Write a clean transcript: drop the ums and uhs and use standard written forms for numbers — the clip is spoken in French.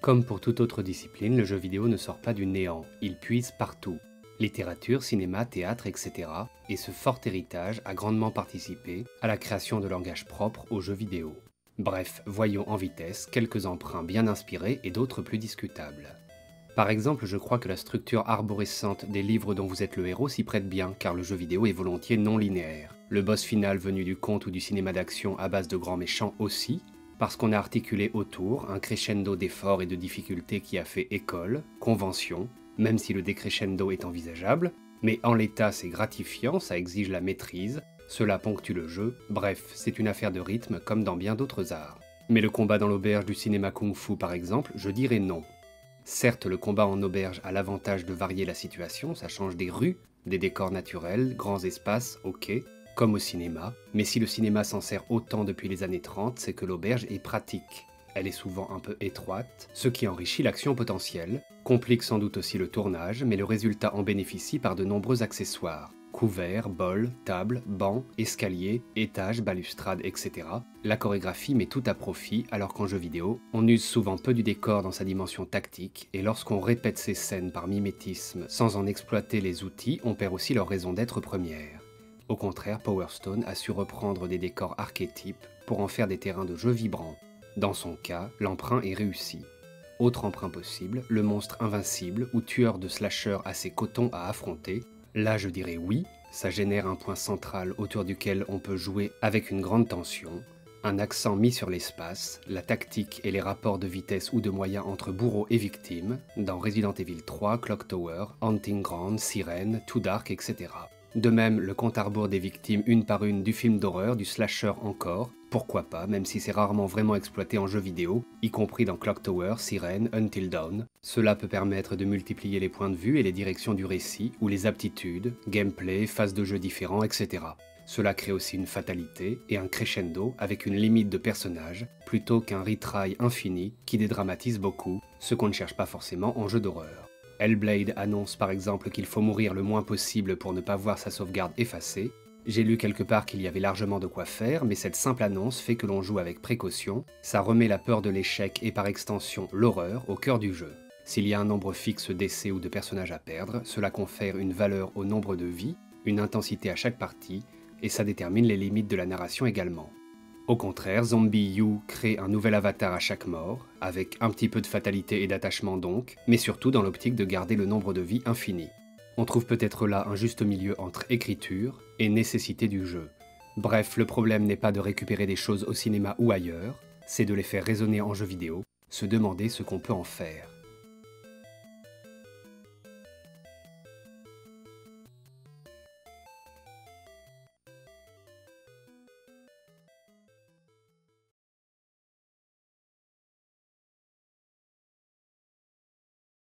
Comme pour toute autre discipline, le jeu vidéo ne sort pas du néant, il puise partout. Littérature, cinéma, théâtre, etc. Et ce fort héritage a grandement participé à la création de langages propres aux jeux vidéo. Bref, voyons en vitesse quelques emprunts bien inspirés et d'autres plus discutables. Par exemple, je crois que la structure arborescente des livres dont vous êtes le héros s'y prête bien, car le jeu vidéo est volontiers non linéaire. Le boss final venu du conte ou du cinéma d'action à base de grands méchants aussi, parce qu'on a articulé autour un crescendo d'efforts et de difficultés qui a fait école, convention, même si le décrescendo est envisageable, mais en l'état c'est gratifiant, ça exige la maîtrise, cela ponctue le jeu, bref, c'est une affaire de rythme comme dans bien d'autres arts. Mais le combat dans l'auberge du cinéma kung-fu par exemple, je dirais non. Certes, le combat en auberge a l'avantage de varier la situation, ça change des rues, des décors naturels, grands espaces, ok, comme au cinéma, mais si le cinéma s'en sert autant depuis les années 30, c'est que l'auberge est pratique. Elle est souvent un peu étroite, ce qui enrichit l'action potentielle, complique sans doute aussi le tournage, mais le résultat en bénéficie par de nombreux accessoires. Couverts, bols, tables, bancs, escaliers, étages, balustrades, etc. La chorégraphie met tout à profit, alors qu'en jeu vidéo, on use souvent peu du décor dans sa dimension tactique, et lorsqu'on répète ces scènes par mimétisme sans en exploiter les outils, on perd aussi leur raison d'être première. Au contraire, Power Stone a su reprendre des décors archétypes pour en faire des terrains de jeu vibrants. Dans son cas, l'emprunt est réussi. Autre emprunt possible, le monstre invincible ou tueur de slasher assez coton à affronter. Là je dirais oui, ça génère un point central autour duquel on peut jouer avec une grande tension, un accent mis sur l'espace, la tactique et les rapports de vitesse ou de moyens entre bourreau et victime, dans Resident Evil 3, Clock Tower, Hunting Ground, Siren, Too Dark, etc. De même, le compte à rebours des victimes une par une du film d'horreur, du slasher encore, pourquoi pas, même si c'est rarement vraiment exploité en jeu vidéo, y compris dans Clock Tower, Siren, Until Dawn. Cela peut permettre de multiplier les points de vue et les directions du récit, ou les aptitudes, gameplay, phases de jeu différents, etc. Cela crée aussi une fatalité et un crescendo avec une limite de personnages, plutôt qu'un retry infini qui dédramatise beaucoup, ce qu'on ne cherche pas forcément en jeu d'horreur. Hellblade annonce par exemple qu'il faut mourir le moins possible pour ne pas voir sa sauvegarde effacée. J'ai lu quelque part qu'il y avait largement de quoi faire, mais cette simple annonce fait que l'on joue avec précaution, ça remet la peur de l'échec et par extension l'horreur au cœur du jeu. S'il y a un nombre fixe d'essais ou de personnages à perdre, cela confère une valeur au nombre de vies, une intensité à chaque partie, et ça détermine les limites de la narration également. Au contraire, Zombie U crée un nouvel avatar à chaque mort, avec un petit peu de fatalité et d'attachement donc, mais surtout dans l'optique de garder le nombre de vies infini. On trouve peut-être là un juste milieu entre écriture et nécessité du jeu. Bref, le problème n'est pas de récupérer des choses au cinéma ou ailleurs, c'est de les faire résonner en jeu vidéo, se demander ce qu'on peut en faire.